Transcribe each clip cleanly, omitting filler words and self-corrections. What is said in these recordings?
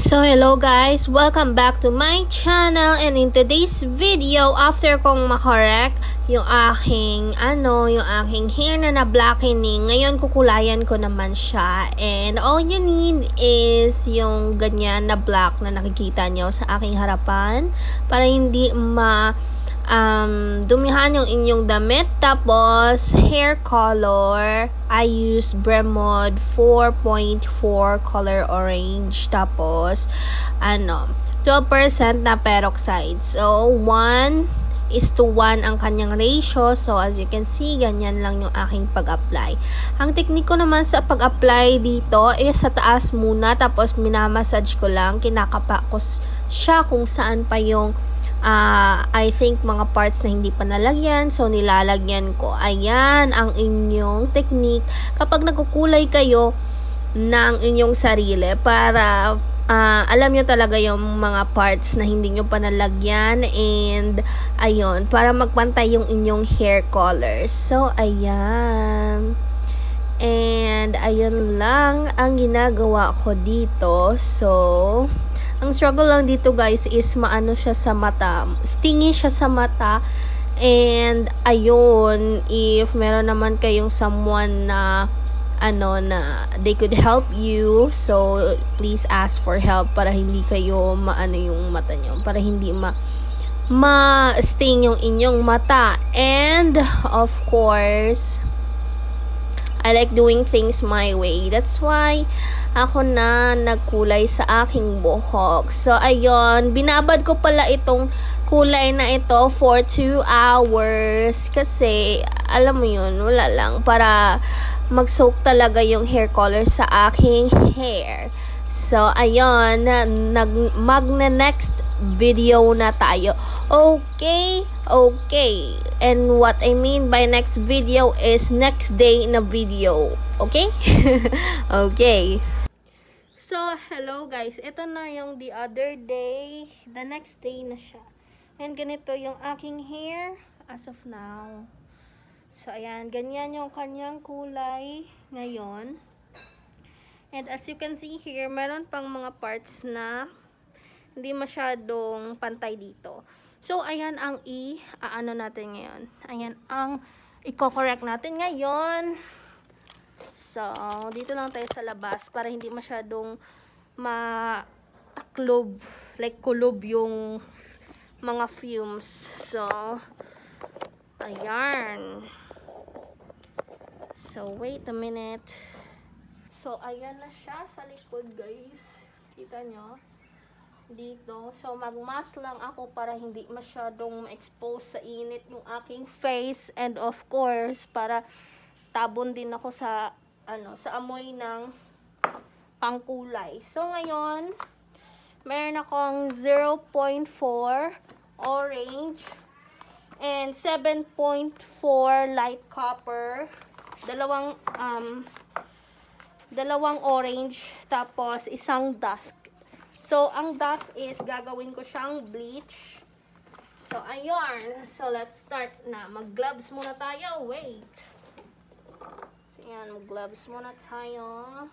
So hello guys, welcome back to my channel, and in today's video, after kong makorek yung aking hair na na-blackening, ngayon kukulayan ko naman siya, and all you need is yung ganyan na black na nakikita nyo sa aking harapan para hindi dumihan yung inyong damit. Tapos hair color, I use Bremod 4.4 color orange, tapos 12% na peroxide. So 1:1 ang kanyang ratio. So as you can see, ganyan lang yung aking pag-apply. Ang technique ko naman sa pag-apply dito is sa taas muna, tapos minamassage ko lang, kinakapa ko siya kung saan pa yung I think mga parts na hindi pa nalagyan, so nilalagyan ko. Ayan ang inyong technique kapag nagkukulay kayo ng inyong sarili, para alam nyo talaga yung mga parts na hindi nyo pa nalagyan, and ayun, para magpantay yung inyong hair colors. So ayan, and ayun lang ang ginagawa ko dito. So ang struggle lang dito guys is maano siya sa mata, stingy siya sa mata. And ayun, if meron naman kayong someone na na they could help you, so please ask for help para hindi kayo maano yung mata nyo, para hindi ma-sting yung inyong mata. And of course, I like doing things my way. That's why ako na nagkulay sa aking buhok. So, ayun. Binabad ko pala itong kulay na ito for 2 hours. Kasi, alam mo yun, wala lang. Para mag-soak talaga yung hair color sa aking hair. So, ayun. Magna-next video na tayo. Okay. And what I mean by next video is next day na video. Okay? Okay. So, hello guys. Ito na yung the other day. The next day na siya. And ganito yung aking hair as of now. So, ayan. Ganyan yung kanyang kulay ngayon. And as you can see here, meron pang mga parts na hindi masyadong pantay dito. So, ayan ang ano natin ngayon. Ayan ang i-correct natin ngayon. So, dito lang tayo sa labas para hindi masyadong mataklob, like kulob yung mga fumes. So, ayan. So, wait a minute. So, ayan na siya sa likod, guys. Kita nyo? Dito. So, mag-mask lang ako para hindi masyadong ma-expose sa init yung aking face. And of course, para tabon din ako sa sa amoy ng pangkulay. So, ngayon, meron akong 0.4 orange and 7.4 light copper. Dalawang orange, tapos isang dusk. So, ang dusk is gagawin ko siyang bleach. So, ayun. So, let's start na. Mag-gloves muna tayo. Wait. So, yan. Mag-gloves muna tayo.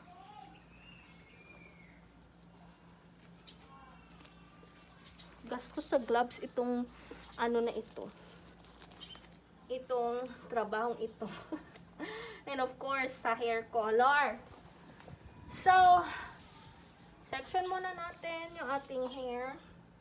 Gasto sa gloves itong na ito. Itong trabahong ito. And of course, sa hair color. So, section muna natin yung ating hair.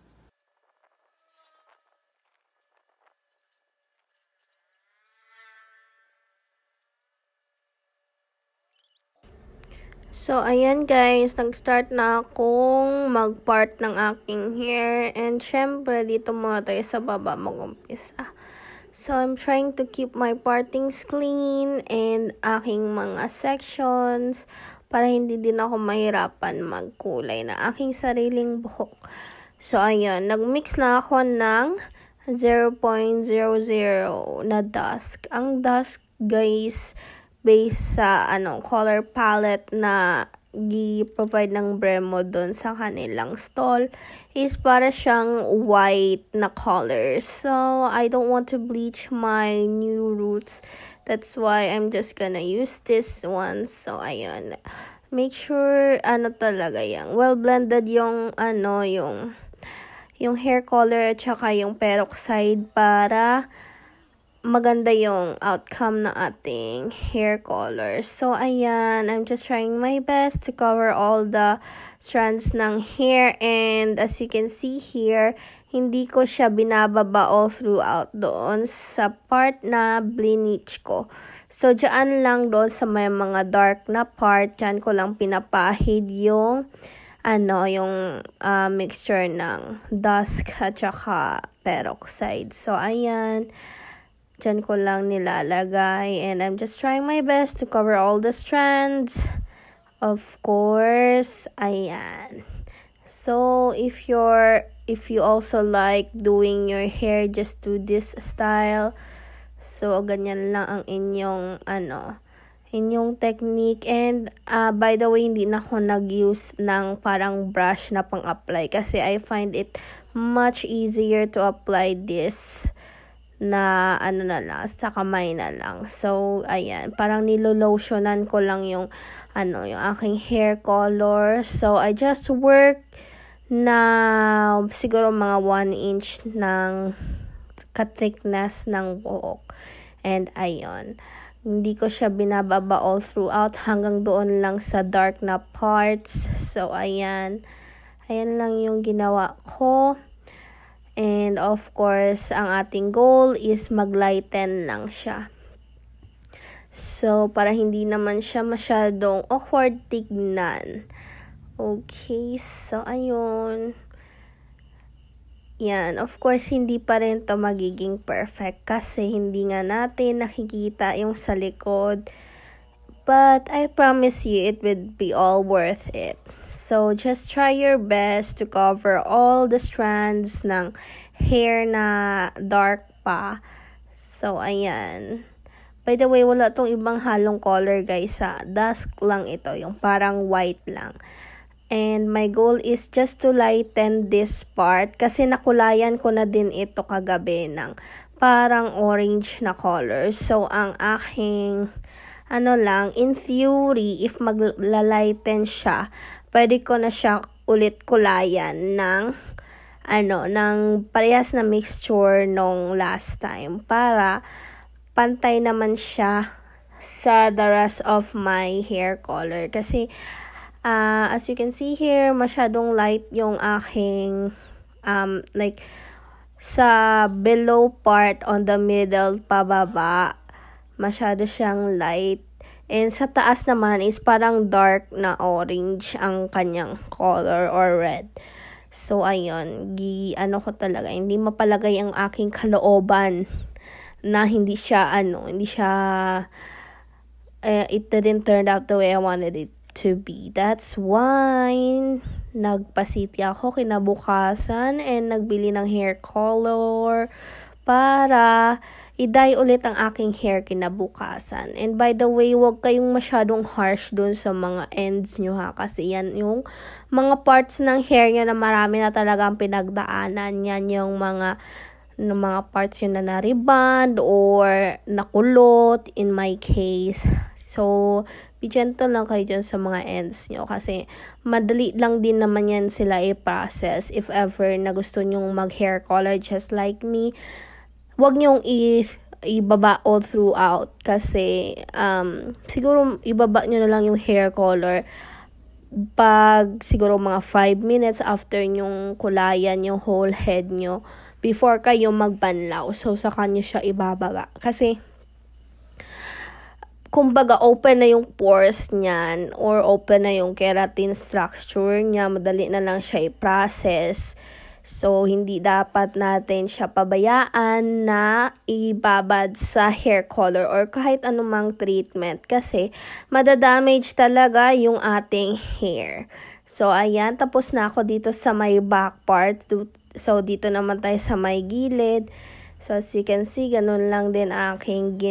So, ayan guys, nag-start na akong mag-part ng aking hair. And syempre, dito muna tayo sa baba mag-umpisa. So, I'm trying to keep my partings clean and aking mga sections para hindi din ako mahirapan magkulay na aking sariling buhok. So, ayun. Nag-mix lang ako ng 0.00 na dusk. Ang dusk, guys, based sa color palette na gi-provide ng Bremo doon sa kanilang stall, is para siyang white na color. So, I don't want to bleach my new roots. That's why I'm just gonna use this one. So, ayun. make sure, talaga yan, well blended yung, yung hair color at saka yung peroxide para maganda yung outcome na ating hair color. So, ayan, I'm just trying my best to cover all the strands ng hair. And as you can see here, hindi ko siya binababa all throughout doon sa part na bleach ko. So, dyan lang doon sa may mga dark na part, dyan ko lang pinapahid yung yung mixture ng dusk at saka peroxide. So, ayan. Diyan ko lang nilalagay. And I'm just trying my best to cover all the strands. Of course. Ayan. So, if you also like doing your hair, just do this style. So, ganyan lang ang inyong technique. And by the way, hindi na ako nag-use ng parang brush na pang-apply kasi I find it much easier to apply this na na lang, sa kamay na lang. So, ayan, parang nilolotionan ko lang yung yung aking hair color. So, I just work na siguro mga 1 inch ng ka-thickness ng buhok. And ayun, hindi ko siya binababa all throughout hanggang doon lang sa dark na parts. So, ayan lang yung ginawa ko. And of course, ang ating goal is mag-lighten lang siya. So, para hindi naman siya masyadong awkward tignan. Okay, so ayun. Yan, of course, hindi pa rin to magiging perfect kasi hindi nga natin nakikita yung sa likod. But I promise you, it would be all worth it. So, just try your best to cover all the strands ng hair na dark pa. So, ayan. By the way, wala tong ibang halong color, guys. Dusk lang ito, yung parang white lang. And my goal is just to lighten this part kasi nakulayan ko na din ito kagabi ng parang orange na color. So, ang aking in theory, if maglalighten siya, pwede ko na siya ulit kulayan ng parehas na mixture nung last time para pantay naman siya sa the rest of my hair color. Kasi, as you can see here, masyadong light yung aking, sa below part on the middle pababa, masyado siyang light. And sa taas naman is parang dark na orange ang kanyang color or red. So, ayun. Ko talaga. Hindi mapalagay ang aking kalooban na hindi siya, it didn't turn out the way I wanted it to be. That's why nagpa-city ako kinabukasan and nagbili ng hair color para i-dye ulit ang aking hair kinabukasan. And by the way, huwag kayong masyadong harsh dun sa mga ends nyo ha. Kasi yan yung mga parts ng hair nyo na marami na talagang pinagdaanan. Yan yung mga parts yun na nariband or nakulot in my case. So, be gentle lang kayo dyan sa mga ends nyo. Kasi madali lang din naman yan sila i-process. If ever na gusto nyong mag-hair color just like me, wag niyong ibaba all throughout kasi siguro ibaba niyo na lang yung hair color pag siguro mga 5 minutes after nyong kulayan yung whole head nyo before kayo magbanlaw. So, saka nyo siya ibababa. Kasi, kumbaga open na yung pores niyan or open na yung keratin structure niya, madali na lang siya i-process. So, hindi dapat natin siya pabayaan na ibabad sa hair color or kahit anumang treatment kasi madadamage talaga yung ating hair. So, ayan, tapos na ako dito sa may back part. So, dito naman tayo sa may gilid. So, as you can see, ganun lang din aking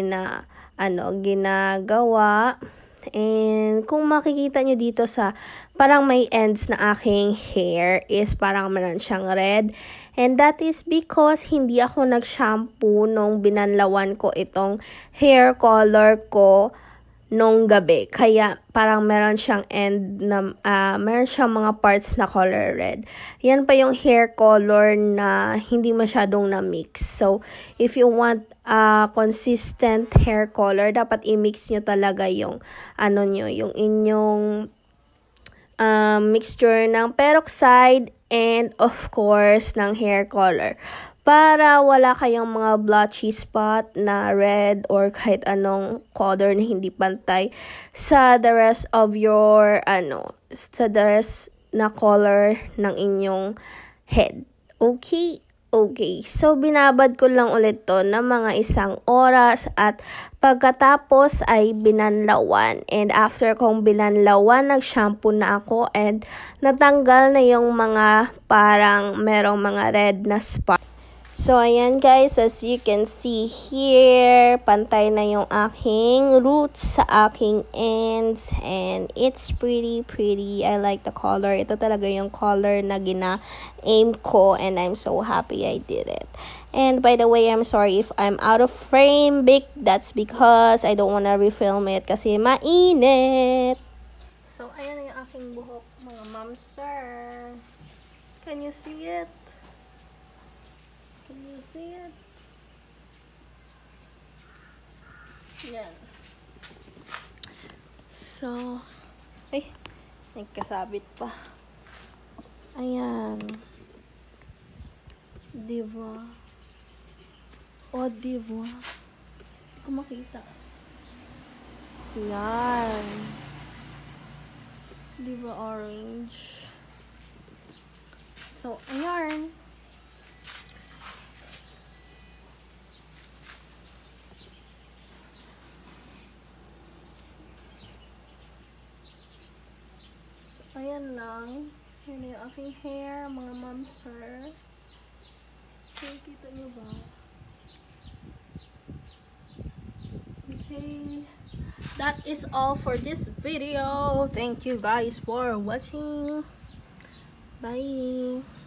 ginagawa. And kung makikita nyo dito sa parang may ends na aking hair is parang meron siyang red. And that is because hindi ako nag-shampoo nung binanlawan ko itong hair color ko nung gabi. Kaya parang meron siyang end na meron siyang mga parts na color red. Yan pa yung hair color na hindi masyadong na-mix. So, if you want consistent hair color, dapat i-mix nyo talaga yung yung inyong mixture ng peroxide and of course ng hair color. Para wala kayong mga blotchy spot na red or kahit anong color na hindi pantay sa the rest of your, sa the rest na color ng inyong head. Okay? Okay. So, binabad ko lang ulit to na mga 1 oras at pagkatapos ay binanlawan. And after kong binanlawan, nag-shampoo na ako and natanggal na yung mga parang merong mga red na spot. So, ayan guys, as you can see here, pantay na yung aking roots sa aking ends. And it's pretty. I like the color. Ito talaga yung color na gina-aim ko. And I'm so happy I did it. And by the way, I'm sorry if I'm out of frame. That's because I don't wanna refilm it kasi mainit. So, ayan na yung aking buhok, mga ma'am sir. Can you see it? Can you see it? Yan. So, ay, nagkasabit pa. Ayan. Diba? O, diba? Hindi ko makita. Yan. Diba orange? So, ayan. Ayan lang. Yun yung aking hair, mga ma'am sir. Kita niyo ba? Okay. That is all for this video. Thank you guys for watching. Bye.